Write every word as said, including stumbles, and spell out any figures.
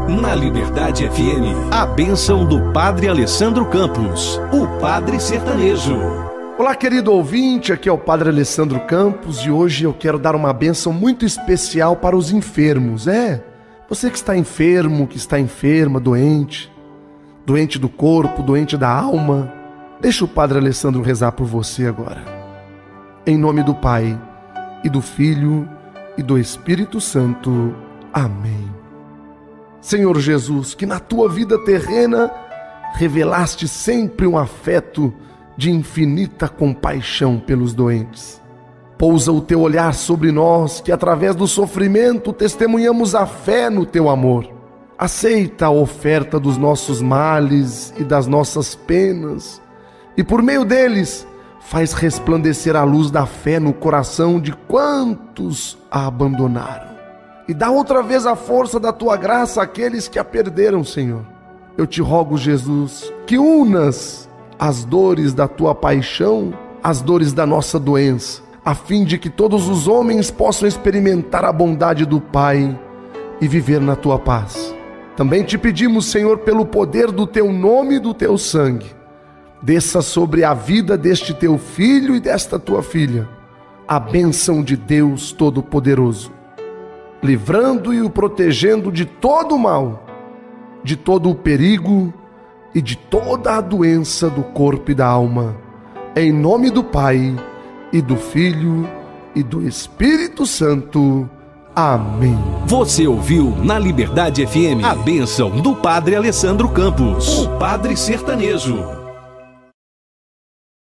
Na Liberdade F M, a bênção do Padre Alessandro Campos, o Padre Sertanejo. Olá, querido ouvinte, aqui é o Padre Alessandro Campos e hoje eu quero dar uma bênção muito especial para os enfermos. É, você que está enfermo, que está enferma, doente, doente do corpo, doente da alma, deixa o Padre Alessandro rezar por você agora. Em nome do Pai, e do Filho, e do Espírito Santo. Amém. Senhor Jesus, que na tua vida terrena revelaste sempre um afeto de infinita compaixão pelos doentes. Pousa o teu olhar sobre nós, que através do sofrimento testemunhamos a fé no teu amor. Aceita a oferta dos nossos males e das nossas penas, e por meio deles faz resplandecer a luz da fé no coração de quantos a abandonaram. E dá outra vez a força da tua graça àqueles que a perderam, Senhor. Eu te rogo, Jesus, que unas as dores da tua paixão às dores da nossa doença, a fim de que todos os homens possam experimentar a bondade do Pai e viver na tua paz. Também te pedimos, Senhor, pelo poder do teu nome e do teu sangue, desça sobre a vida deste teu filho e desta tua filha a bênção de Deus Todo-Poderoso, livrando e o protegendo de todo o mal, de todo o perigo e de toda a doença do corpo e da alma. Em nome do Pai, e do Filho, e do Espírito Santo. Amém. Você ouviu na Liberdade F M a bênção do Padre Alessandro Campos, o Padre Sertanejo.